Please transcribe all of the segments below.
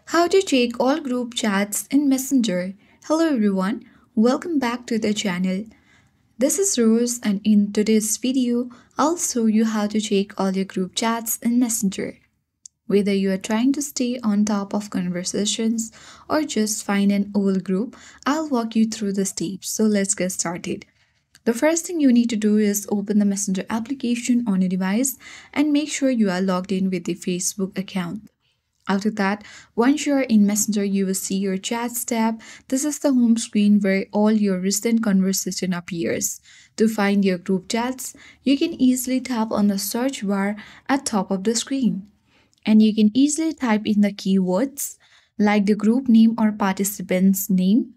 How to check all group chats in Messenger. Hello everyone, welcome back to the channel. This is Rose and in today's video, I'll show you how to check all your group chats in Messenger. Whether you are trying to stay on top of conversations or just find an old group, I'll walk you through the steps. So let's get started. The first thing you need to do is open the Messenger application on your device and make sure you are logged in with the Facebook account. After that, once you are in Messenger, you will see your Chats tab. This is the home screen where all your recent conversation appears. To find your group chats, you can easily tap on the search bar at top of the screen. And you can easily type in the keywords like the group name or participant's name.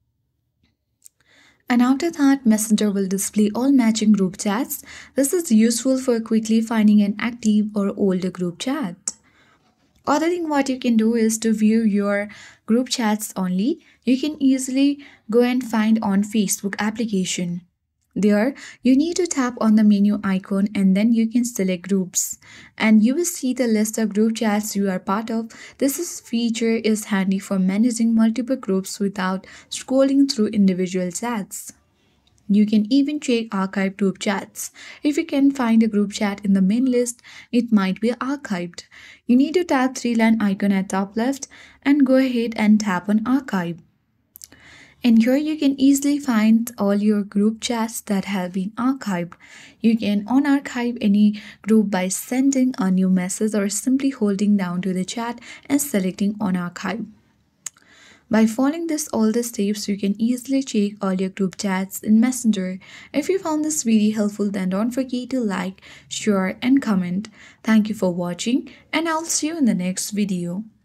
And after that, Messenger will display all matching group chats. This is useful for quickly finding an active or older group chat. Other thing what you can do is to view your group chats only. You can easily go and find on Facebook application. There, you need to tap on the menu icon and then you can select groups. And you will see the list of group chats you are part of. Feature is handy for managing multiple groups without scrolling through individual chats. You can even check archive group chats. If you can find a group chat in the main list, it might be archived. You need to tap three-line icon at top left and go ahead and tap on archive. And here you can easily find all your group chats that have been archived. You can unarchive any group by sending a new message or simply holding down to the chat and selecting unarchive. By following all the steps, you can easily check all your group chats in Messenger. If you found this video helpful, then don't forget to like, share and comment. Thank you for watching and I'll see you in the next video.